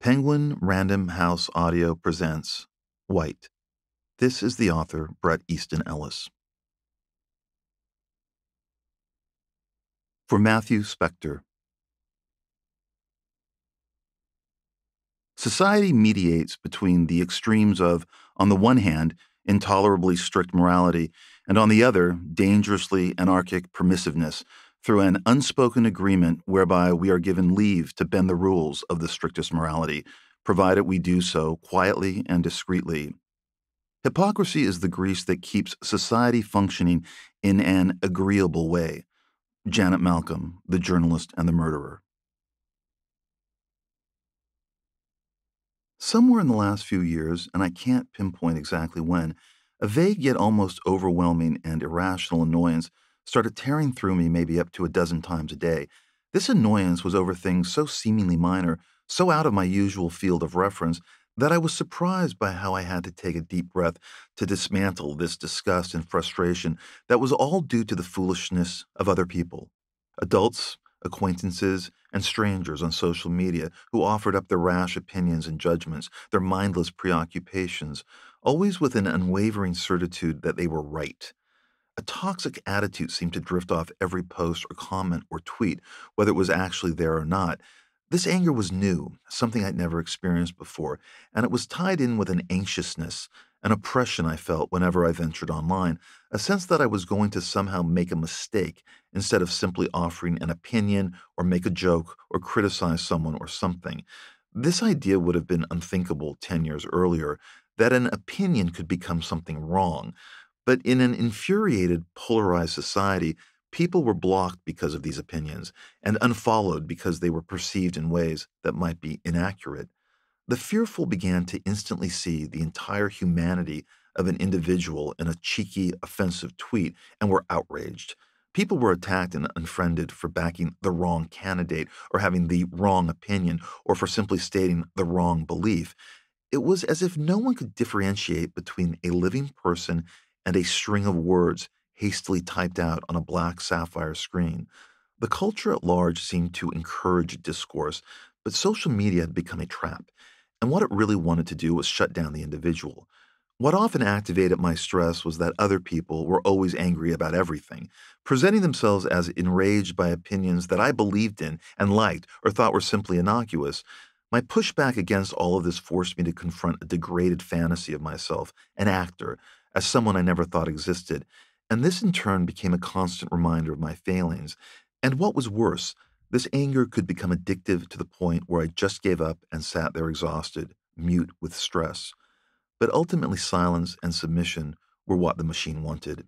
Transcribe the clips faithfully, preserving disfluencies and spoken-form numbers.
Penguin Random House Audio presents White. This is the author, Bret Easton Ellis. For Matthew Spector. Society mediates between the extremes of, on the one hand, intolerably strict morality, and on the other, dangerously anarchic permissiveness, through an unspoken agreement whereby we are given leave to bend the rules of the strictest morality, provided we do so quietly and discreetly. Hypocrisy is the grease that keeps society functioning in an agreeable way. Janet Malcolm, The Journalist and the Murderer. Somewhere in the last few years, and I can't pinpoint exactly when, a vague yet almost overwhelming and irrational annoyance started tearing through me maybe up to a dozen times a day. This annoyance was over things so seemingly minor, so out of my usual field of reference, that I was surprised by how I had to take a deep breath to dismantle this disgust and frustration that was all due to the foolishness of other people. Adults, acquaintances, and strangers on social media who offered up their rash opinions and judgments, their mindless preoccupations, always with an unwavering certitude that they were right. A toxic attitude seemed to drift off every post or comment or tweet, whether it was actually there or not. This anger was new, something I'd never experienced before, and it was tied in with an anxiousness, an oppression I felt whenever I ventured online, a sense that I was going to somehow make a mistake instead of simply offering an opinion or make a joke or criticize someone or something. This idea would have been unthinkable ten years earlier, that an opinion could become something wrong. But in an infuriated, polarized society, people were blocked because of these opinions and unfollowed because they were perceived in ways that might be inaccurate. The fearful began to instantly see the entire humanity of an individual in a cheeky, offensive tweet and were outraged. People were attacked and unfriended for backing the wrong candidate or having the wrong opinion or for simply stating the wrong belief. It was as if no one could differentiate between a living person and a string of words hastily typed out on a black sapphire screen. The culture at large seemed to encourage discourse, but social media had become a trap, and what it really wanted to do was shut down the individual. What often activated my stress was that other people were always angry about everything, presenting themselves as enraged by opinions that I believed in and liked or thought were simply innocuous. My pushback against all of this forced me to confront a degraded fantasy of myself, an actor, as someone I never thought existed, and this in turn became a constant reminder of my failings. And what was worse, this anger could become addictive to the point where I just gave up and sat there exhausted, mute with stress. But ultimately silence and submission were what the machine wanted.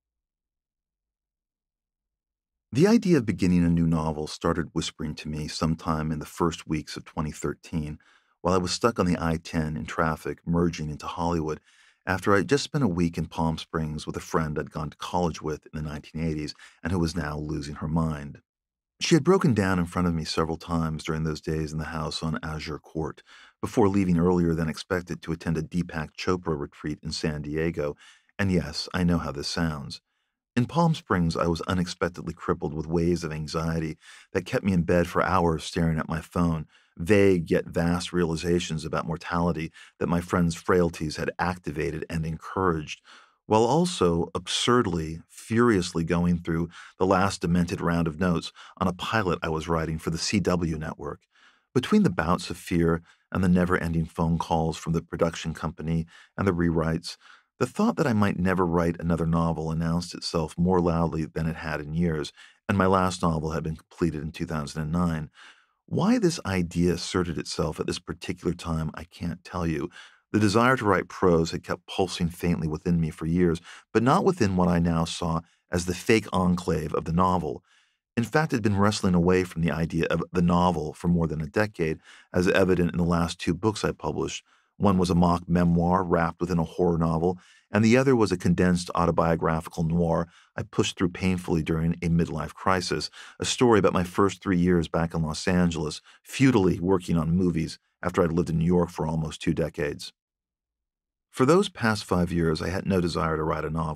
The idea of beginning a new novel started whispering to me sometime in the first weeks of twenty thirteen, while I was stuck on the I ten in traffic merging into Hollywood, after I had just spent a week in Palm Springs with a friend I'd gone to college with in the nineteen eighties and who was now losing her mind. She had broken down in front of me several times during those days in the house on Azure Court, before leaving earlier than expected to attend a Deepak Chopra retreat in San Diego, and yes, I know how this sounds. In Palm Springs, I was unexpectedly crippled with waves of anxiety that kept me in bed for hours staring at my phone, vague yet vast realizations about mortality that my friend's frailties had activated and encouraged, while also absurdly, furiously going through the last demented round of notes on a pilot I was writing for the C W network. Between the bouts of fear and the never-ending phone calls from the production company and the rewrites, the thought that I might never write another novel announced itself more loudly than it had in years, and my last novel had been completed in two thousand nine. Why this idea asserted itself at this particular time, I can't tell you. The desire to write prose had kept pulsing faintly within me for years, but not within what I now saw as the fake enclave of the novel. In fact, I'd been wrestling away from the idea of the novel for more than a decade, as evident in the last two books I published. One was a mock memoir wrapped within a horror novel, and the other was a condensed autobiographical noir I pushed through painfully during a midlife crisis, a story about my first three years back in Los Angeles, futilely working on movies after I'd lived in New York for almost two decades. For those past five years, I had no desire to write a novel,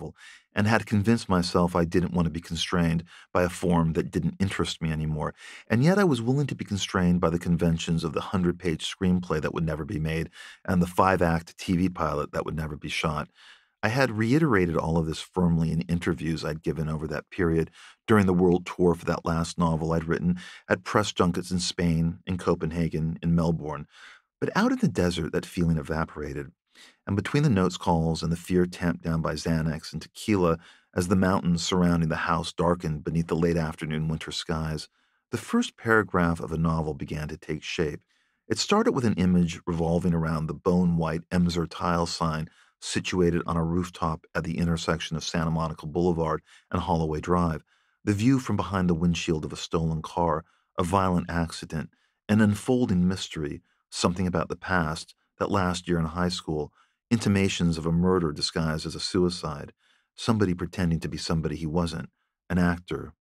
and had convinced myself I didn't want to be constrained by a form that didn't interest me anymore. And yet I was willing to be constrained by the conventions of the hundred-page screenplay that would never be made and the five-act T V pilot that would never be shot. I had reiterated all of this firmly in interviews I'd given over that period during the world tour for that last novel I'd written, at press junkets in Spain, in Copenhagen, in Melbourne. But out in the desert, that feeling evaporated. And between the notes calls and the fear tamped down by Xanax and tequila, as the mountains surrounding the house darkened beneath the late afternoon winter skies, the first paragraph of a novel began to take shape. It started with an image revolving around the bone-white Emser tile sign situated on a rooftop at the intersection of Santa Monica Boulevard and Holloway Drive, the view from behind the windshield of a stolen car, a violent accident, an unfolding mystery, something about the past, that last year in high school, intimations of a murder disguised as a suicide, somebody pretending to be somebody he wasn't, an actor.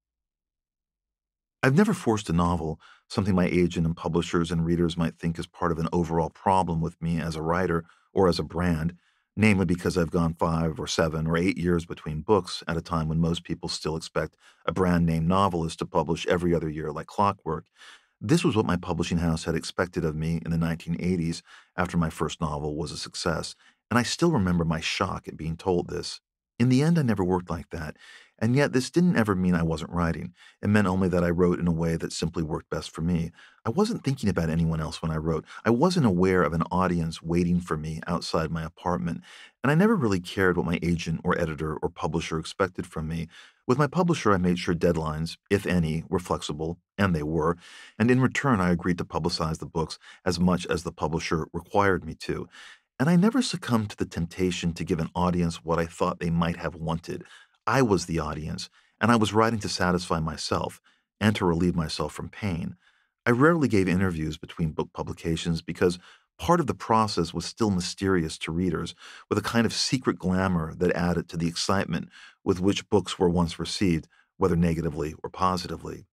I've never forced a novel, something my agent and publishers and readers might think is part of an overall problem with me as a writer or as a brand, namely because I've gone five or seven or eight years between books at a time when most people still expect a brand name novelist to publish every other year like clockwork. This was what my publishing house had expected of me in the nineteen eighties after my first novel was a success, and I still remember my shock at being told this. In the end, I never worked like that, and yet this didn't ever mean I wasn't writing. It meant only that I wrote in a way that simply worked best for me. I wasn't thinking about anyone else when I wrote. I wasn't aware of an audience waiting for me outside my apartment, and I never really cared what my agent or editor or publisher expected from me. With my publisher, I made sure deadlines, if any, were flexible, and they were, and in return, I agreed to publicize the books as much as the publisher required me to. And I never succumbed to the temptation to give an audience what I thought they might have wanted. I was the audience, and I was writing to satisfy myself and to relieve myself from pain. I rarely gave interviews between book publications because part of the process was still mysterious to readers, with a kind of secret glamour that added to the excitement with which books were once received, whether negatively or positively.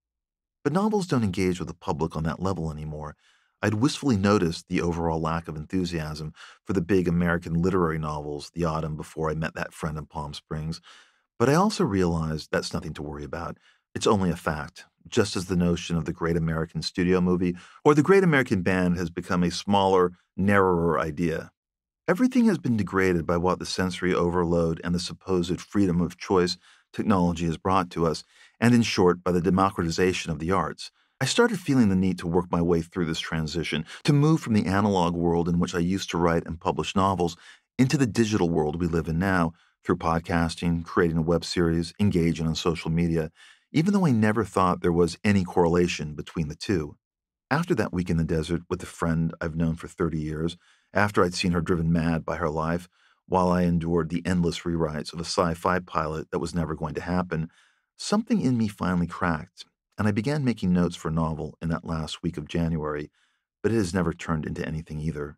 But novels don't engage with the public on that level anymore. I'd wistfully noticed the overall lack of enthusiasm for the big American literary novels the autumn before I met that friend in Palm Springs, but I also realized that's nothing to worry about. It's only a fact, just as the notion of the great American studio movie or the great American band has become a smaller, narrower idea. Everything has been degraded by what the sensory overload and the supposed freedom of choice technology has brought to us, and in short, by the democratization of the arts. I started feeling the need to work my way through this transition, to move from the analog world in which I used to write and publish novels into the digital world we live in now, through podcasting, creating a web series, engaging on social media, even though I never thought there was any correlation between the two. After that week in the desert with a friend I've known for thirty years, after I'd seen her driven mad by her life, while I endured the endless rewrites of a sci-fi pilot that was never going to happen, something in me finally cracked, and I began making notes for a novel in that last week of January, but it has never turned into anything either.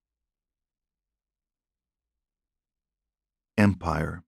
Empire.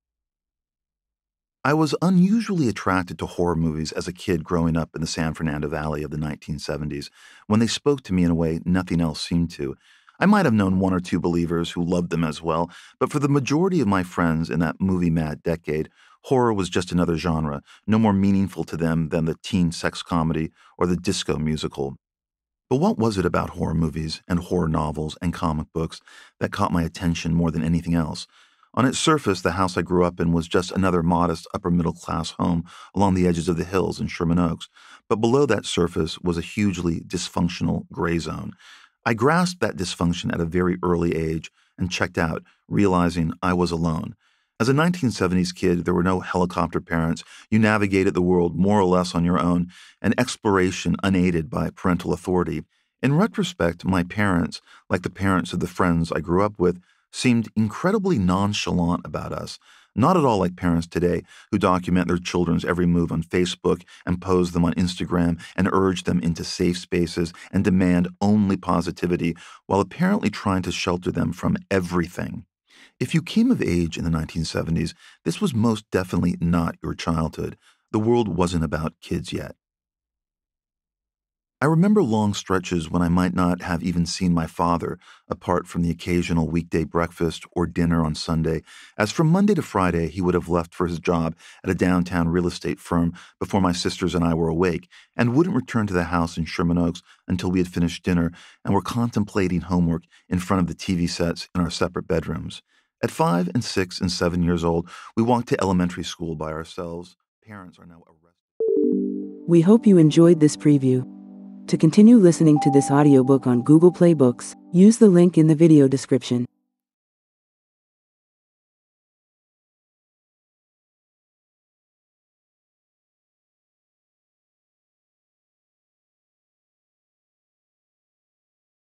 I was unusually attracted to horror movies as a kid growing up in the San Fernando Valley of the nineteen seventies, when they spoke to me in a way nothing else seemed to. I might have known one or two believers who loved them as well, but for the majority of my friends in that movie-mad decade, horror was just another genre, no more meaningful to them than the teen sex comedy or the disco musical. But what was it about horror movies and horror novels and comic books that caught my attention more than anything else? On its surface, the house I grew up in was just another modest upper-middle-class home along the edges of the hills in Sherman Oaks, but below that surface was a hugely dysfunctional gray zone. I grasped that dysfunction at a very early age and checked out, realizing I was alone. As a nineteen seventies kid, there were no helicopter parents. You navigated the world more or less on your own, an exploration unaided by parental authority. In retrospect, my parents, like the parents of the friends I grew up with, seemed incredibly nonchalant about us, not at all like parents today who document their children's every move on Facebook and post them on Instagram and urge them into safe spaces and demand only positivity while apparently trying to shelter them from everything. If you came of age in the nineteen seventies, this was most definitely not your childhood. The world wasn't about kids yet. I I remember long stretches when I might not have even seen my father, apart from the occasional weekday breakfast or dinner on Sunday, as from Monday to Friday he would have left for his job at a downtown real estate firm before my sisters and I were awake, and wouldn't return to the house in Sherman Oaks until we had finished dinner and were contemplating homework in front of the T V sets in our separate bedrooms. At five and six and seven years old, we walked to elementary school by ourselves. Parents are now arrested. We hope you enjoyed this preview. To continue listening to this audiobook on Google Play Books, use the link in the video description.